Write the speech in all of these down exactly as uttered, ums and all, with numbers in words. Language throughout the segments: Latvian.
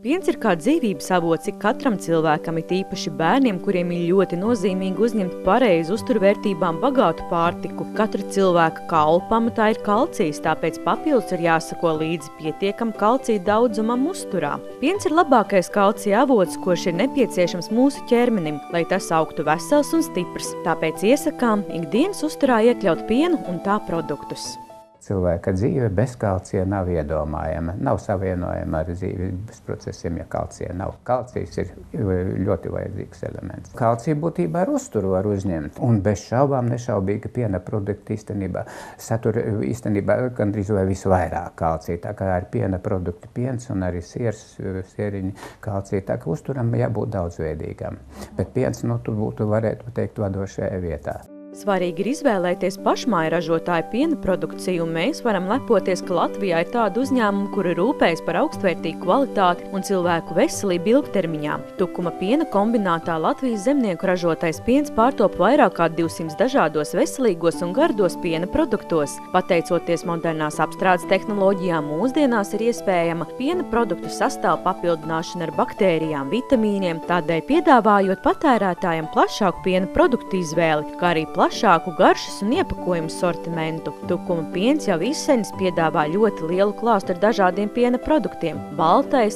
Piens ir kā dzīvības avots ik katram cilvēkam, it īpaši bērniem, kuriem ir ļoti nozīmīgi uzņemt pareizu uzturvērtībām bagātu pārtiku. Katra cilvēka kaula pamatā ir kalcijs, tāpēc papildus ir jāsako līdzi pietiekam kalcija daudzumam uzturā. Piens ir labākais kalcija avots, kurš ir nepieciešams mūsu ķermenim, lai tas augtu vesels un stiprs. Tāpēc iesakām ikdienas uzturā iekļaut pienu un tā produktus. Cilvēka dzīve bez kalcija nav iedomājama, nav savienojama ar dzīves procesiem, ja kalcija nav. Kalcijs ir ļoti vajadzīgs elements. Kalcija būtībā ar uzturu var uzņemt, un bez šaubām nešaubīgi piena produkti īstenībā satur īstenībā gandrīz vai visvairāk kalcija, tā kā ir piena produkti piens un arī siers, sieriņi kalcija, tā kā uzturam jābūt daudzveidīgam. Bet piens, nu, tur būtu, varētu teikt, vadošajā vietā. Svarīgi ir izvēlēties pašmāju ražotāju piena produkciju, un mēs varam lepoties, ka Latvijā ir tāda uzņēmuma, kuri rūpējas par augstvērtīgu kvalitāti un cilvēku veselību ilgtermiņā. Tukuma piena kombinātā Latvijas zemnieku ražotais piens pārtop vairāk kā divsimt dažādos veselīgos un gardos piena produktos. Pateicoties modernās apstrādes tehnoloģijām, mūsdienās ir iespējama piena produktu sastāvu papildināšana ar baktērijām, vitamīniem, tādēļ piedāvājot patērētājiem plašāku piena produktu izvēli, kā arī plašāku garšas un iepakojumu sortimentu. Tukuma piens jau izsenis piedāvā ļoti lielu klāstu ar dažādiem piena produktiem – baltais,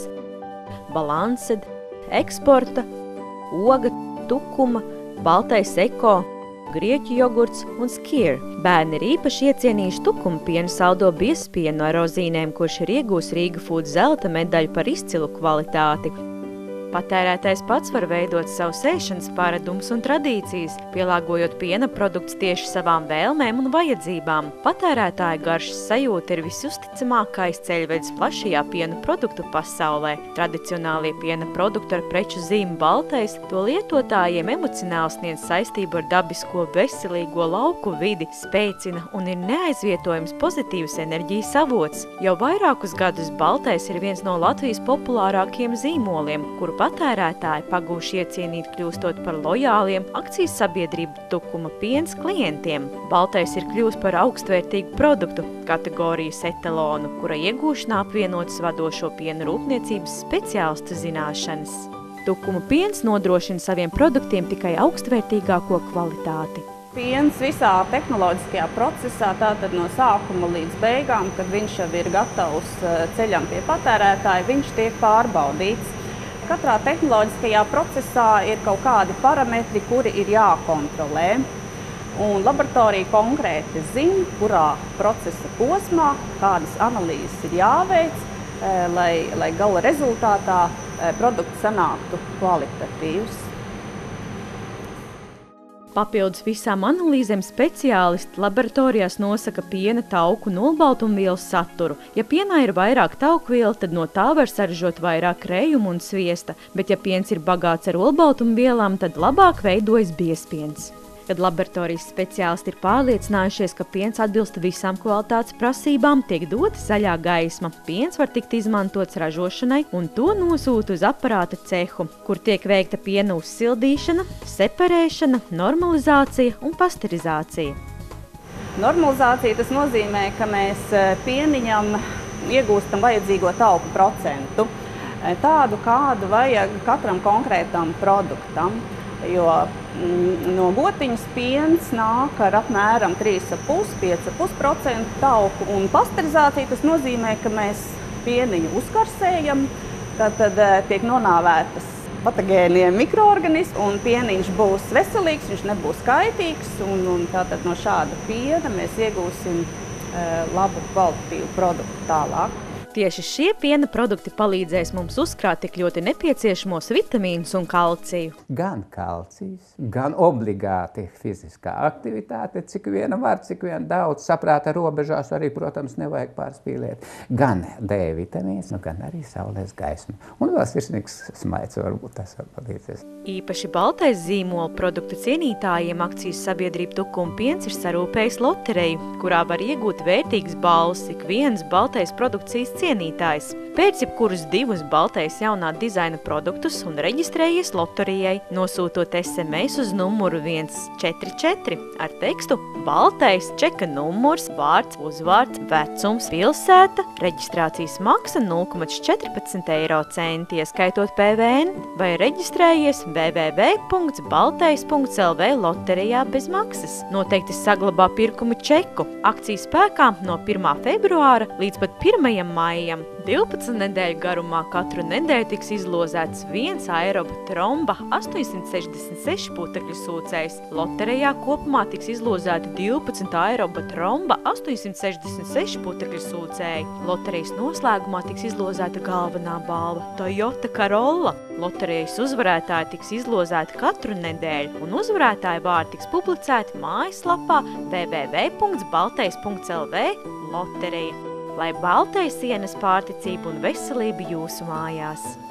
balansed, eksporta, oga, tukuma, baltais eko, grieķu jogurts un skir. Bērni ir īpaši iecienījuši tukuma pienu saldo biespienu ar rozīnēm, kurš ir iegūs Riga Food zelta medaļu par izcilu kvalitāti. Patērētājs pats var veidot savus ēšanas paradumus un tradīcijas, pielāgojot piena produktus tieši savām vēlmēm un vajadzībām. Patērētāja garšas sajūta ir visusticamākais ceļvedis plašajā piena produktu pasaulē. Tradicionālie piena produkti ar preču zīmi baltais to lietotājiem emocionāli sniedz saistību ar dabisko veselīgo lauku vidi, spēcina un ir neaizvietojams pozitīvas enerģijas avots. Jau vairākus gadus baltais ir viens no Latvijas populārākiem zīmoliem, kuru patērētāji pagūši iecienīt kļūstot par lojāliem akcijas sabiedrību Tukuma piens klientiem. Baltais ir kļūst par augstvērtīgu produktu kategorijas etalonu, kura iegūšanā apvienotas vadošo piena rūpniecības speciālistu zināšanas. Tukuma piens nodrošina saviem produktiem tikai augstvērtīgāko kvalitāti. Piens visā tehnoloģiskajā procesā, tātad no sākuma līdz beigām, kad viņš jau ir gatavs ceļam pie patērētāja, viņš tiek pārbaudīts. Katrā tehnoloģiskajā procesā ir kaut kādi parametri, kuri ir jākontrolē. Un laboratorija konkrēti zina, kurā procesa posmā kādas analīzes ir jāveic, lai, lai gala rezultātā produkts sanāktu kvalitatīvs. Papildus visām analīzēm speciālisti laboratorijās nosaka piena tauku un olbaltumvielu saturu. Ja pienā ir vairāk taukvielu, tad no tā var saražot vairāk krējumu un sviesta, bet ja piens ir bagāts ar olbaltumvielām, tad labāk veidojas biespiens. Kad laboratorijas speciālisti ir pārliecinājušies, ka piens atbilst visām kvalitātes prasībām, tiek dota zaļā gaisma. Piens var tikt izmantots ražošanai un to nosūta uz aparāta cehu, kur tiek veikta piena uzsildīšana, separēšana, normalizācija un pasterizācija. Normalizācija tas nozīmē, ka mēs pieniņam iegūstam vajadzīgo tauku procentu, tādu, kādu vajag katram konkrētam produktam. Jo no gotiņas piens nāk ar apmēram trīs ar pus līdz pieci ar pus procentu tauku, un pasterizācija tas nozīmē, ka mēs pieniņu uzkarsējam, tad, tad tiek nonāvētas patogēnie mikroorganismi, un pieniņš būs veselīgs, viņš nebūs kaitīgs, un, un tātad no šāda piena mēs iegūsim e, labu kvalitatīvu produktu tālāk. Tieši šie piena produkti palīdzēs mums uzkrāt tik ļoti nepieciešamos vitamīnus un kalciju. Gan kalcijs, gan obligāti fiziskā aktivitāte, cik viena var, cik viena daudz, saprāta robežās arī, protams, nevajag pārspīlēt. Gan D vitamīns, nu, gan arī saules gaisma. Un vēl sirsnīgs smaids varbūt tas var palīdzēs. Īpaši baltais zīmola produktu cienītājiem akcijas sabiedrība Tukuma piens ir sarūpējis lotereju, kurā var iegūt vērtīgas balvas ik viens baltais produkcijas cienītājs. Pēc jebkurus divus Baltais jaunā dizaina produktus un reģistrējies loterijai, nosūtot es em es uz numuru viens četri četri ar tekstu Baltais, čeka numurs, vārds, uzvārds, vecums, pilsēta, reģistrācijas maksa nulle komats četrpadsmit eiro centi, ieskaitot pe ve en, vai reģistrējies ve ve ve punkts baltais punkts el ve loterijā bez maksas. Noteikti saglabā pirkumu čeku. Akcijas spēkā no pirmā februāra līdz pat pirmajam maijam. divpadsmit nedēļu garumā katru nedēļu tiks izlozēts viens aeroba tromba astoņsimt sešdesmit seši putekļu sūcējs. Loterijā kopumā tiks izlozēti divpadsmit aeroba tromba astoņsimt sešdesmit seši putekļu sūcēji. Loterijas noslēgumā tiks izlozēta galvenā balva Toyota Corolla. Loterijas uzvarētāji tiks izlozēti katru nedēļu, un uzvarētāju vārdi tiks publicēti mājaslapā ve ve ve punkts baltais punkts el ve loterija. Lai Baltais ienes pārticību un veselību jūsu mājās!